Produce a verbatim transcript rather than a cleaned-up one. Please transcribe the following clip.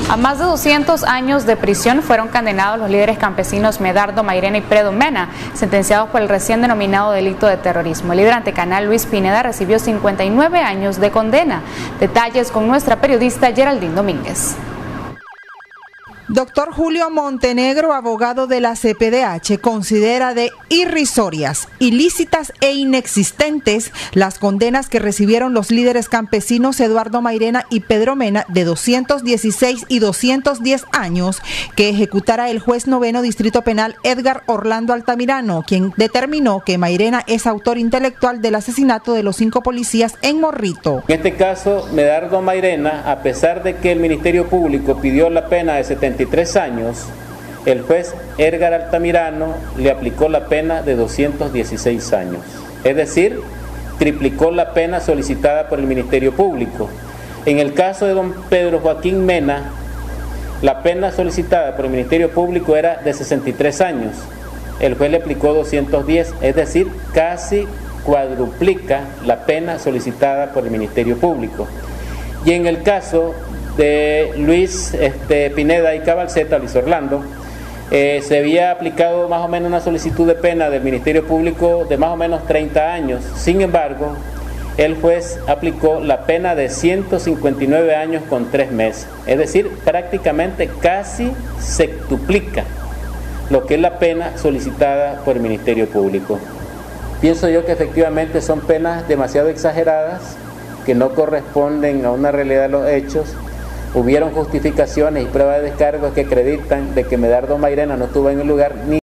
A más de doscientos años de prisión fueron condenados los líderes campesinos Medardo Mairena y Pedro Mena, sentenciados por el recién denominado delito de terrorismo. El líder antecanal Luis Pineda recibió cincuenta y nueve años de condena. Detalles con nuestra periodista Geraldine Domínguez. Doctor Julio Montenegro, abogado de la C P D H, considera de irrisorias, ilícitas e inexistentes las condenas que recibieron los líderes campesinos Eduardo Mairena y Pedro Mena de doscientos dieciséis y doscientos diez años que ejecutara el juez noveno Distrito Penal Edgar Orlando Altamirano, quien determinó que Mairena es autor intelectual del asesinato de los cinco policías en Morrito. En este caso, Medardo Mairena, a pesar de que el Ministerio Público pidió la pena de setenta y tres años, el juez Edgar Altamirano le aplicó la pena de doscientos dieciséis años, es decir, triplicó la pena solicitada por el Ministerio Público. En el caso de don Pedro Joaquín Mena, la pena solicitada por el Ministerio Público era de sesenta y tres años, el juez le aplicó doscientos diez, es decir, casi cuadruplica la pena solicitada por el Ministerio Público. Y en el caso de Luis este, Pineda y Cabalceta, Luis Orlando, eh, se había aplicado más o menos una solicitud de pena del Ministerio Público de más o menos treinta años. Sin embargo, el juez aplicó la pena de ciento cincuenta y nueve años con tres meses, es decir, prácticamente casi sextuplica lo que es la pena solicitada por el Ministerio Público. Pienso yo que efectivamente son penas demasiado exageradas, que no corresponden a una realidad de los hechos. Hubieron justificaciones y pruebas de descargos que acreditan de que Medardo Mairena no estuvo en el lugar ni